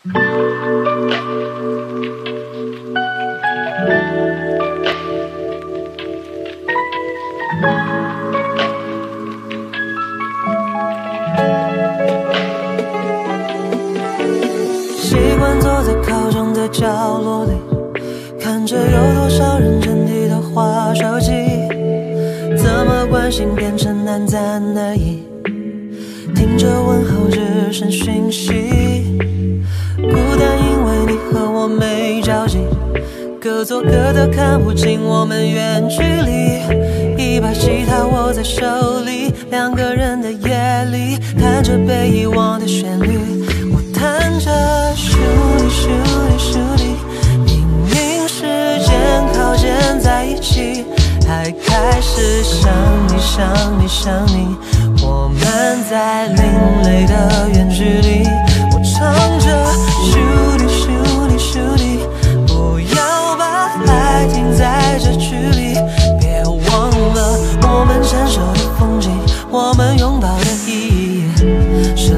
习惯坐在靠窗的角落里，看着有多少人整体的滑手机，怎么关心变成暗赞而已，听着问候只剩讯息，孤单因为你和我没交集，各做各的看不清我们远距离，一把吉他握在手里，两个人的夜里，弹着被遗忘的旋律，我弹着咻哩咻哩咻哩，明明时间靠近在一起，还开始想你想你想你，我们在另类的远距离，我唱着咻哩咻哩咻哩，不要把爱停在这距离，别忘了我们牵手的风景，我们拥抱的意义是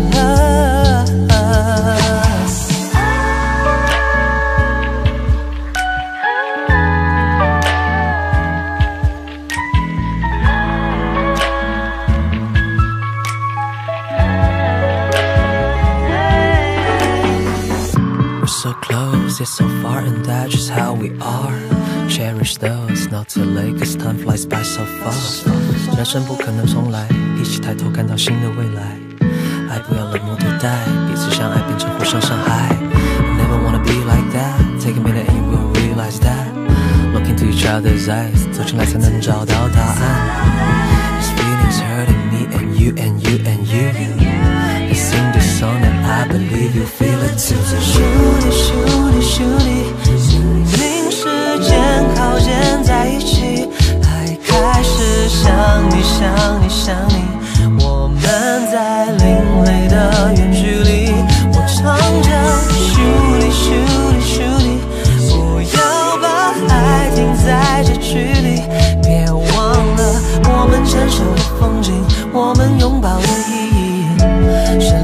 love。So close, yet so far, and that's just how we are. Cherish those, not too late, cause time flies by so fast. 人生不可能重来，一起抬头看到新的未来。爱不要冷漠对待，彼此相爱变成互相伤害。I never wanna be like that. Take a minute and you will realize that. Look into each other's eyes, 走进来才能找到答案。This feeling's hurting me and you and you and you.Let's sing this song and I believe you feel it too. 咻哩咻哩咻哩，明明时间靠近在一起，还开始想你想你想你，我们在另类的远距离，我唱着咻哩咻哩咻哩，不要把爱停在这距离，别忘了我们牵手的风景，我们拥抱的意义是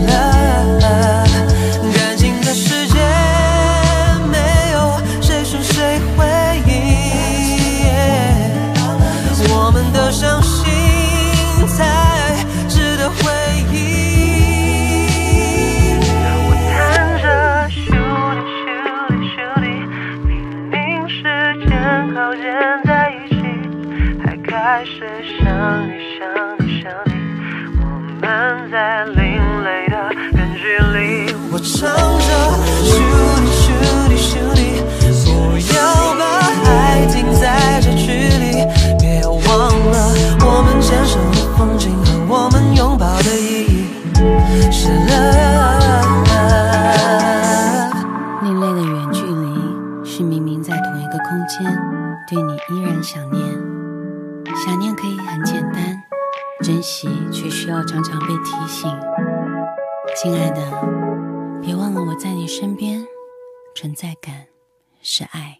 love。 感情的世界没有谁输谁会赢，我们的伤心才值得回忆。我弹着咻哩咻哩咻哩，明明时间靠近在一起，还开始想你想你想你，我们在另类的远距离，我唱着咻哩咻哩咻哩，不要把爱停在这距离，别忘了我们牵手的风景和我们拥抱的意义是 love。 另类的远距离是明明在同一个空间，对你依然想念。想念可以很简单，珍惜却需要常常被提醒。亲爱的，别忘了我在你身边，存在感是爱。